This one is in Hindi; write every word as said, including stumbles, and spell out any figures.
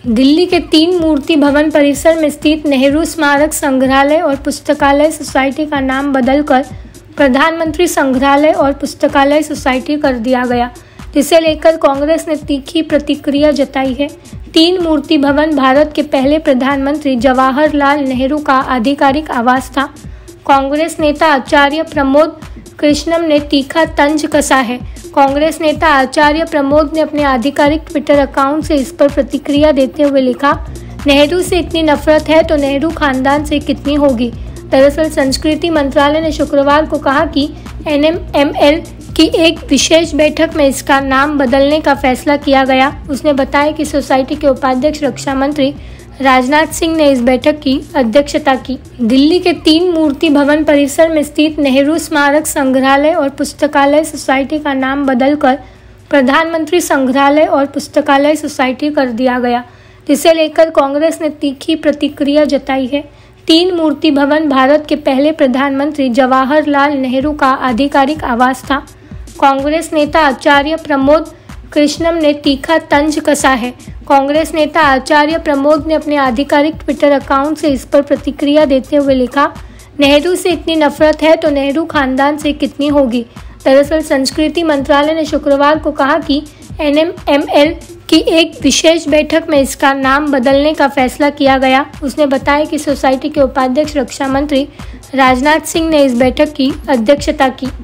दिल्ली के तीन मूर्ति भवन परिसर में स्थित नेहरू स्मारक संग्रहालय और पुस्तकालय सोसाइटी का नाम बदलकर प्रधानमंत्री संग्रहालय और पुस्तकालय सोसाइटी कर दिया गया, जिसे लेकर कांग्रेस ने तीखी प्रतिक्रिया जताई है। तीन मूर्ति भवन भारत के पहले प्रधानमंत्री जवाहरलाल नेहरू का आधिकारिक आवास था। कांग्रेस नेता आचार्य प्रमोद कृष्णम ने तीखा तंज कसा है। कांग्रेस नेता आचार्य प्रमोद ने अपने आधिकारिक ट्विटर अकाउंट से इस पर प्रतिक्रिया देते हुए लिखा, नेहरू से इतनी नफरत है तो नेहरू खानदान से कितनी होगी। दरअसल संस्कृति मंत्रालय ने शुक्रवार को कहा कि एन एम एम एल की एक विशेष बैठक में इसका नाम बदलने का फैसला किया गया। उसने बताया कि सोसाइटी के उपाध्यक्ष रक्षा मंत्री राजनाथ सिंह ने इस बैठक की अध्यक्षता की। दिल्ली के तीन मूर्ति भवन परिसर में स्थित नेहरू स्मारक संग्रहालय और पुस्तकालय सोसाइटी का नाम बदलकर प्रधानमंत्री संग्रहालय और पुस्तकालय सोसाइटी कर दिया गया, जिसे लेकर कांग्रेस ने तीखी प्रतिक्रिया जताई है। तीन मूर्ति भवन भारत के पहले प्रधानमंत्री जवाहरलाल नेहरू का आधिकारिक आवास था। कांग्रेस नेता आचार्य प्रमोद कृष्णम ने तीखा तंज कसा है। कांग्रेस नेता आचार्य प्रमोद ने अपने आधिकारिक ट्विटर अकाउंट से इस पर प्रतिक्रिया देते हुए लिखा, नेहरू से इतनी नफरत है तो नेहरू खानदान से कितनी होगी। दरअसल संस्कृति मंत्रालय ने शुक्रवार को कहा कि एन एम एम एल की एक विशेष बैठक में इसका नाम बदलने का फैसला किया गया। उसने बताया कि सोसाइटी के उपाध्यक्ष रक्षा मंत्री राजनाथ सिंह ने इस बैठक की अध्यक्षता की।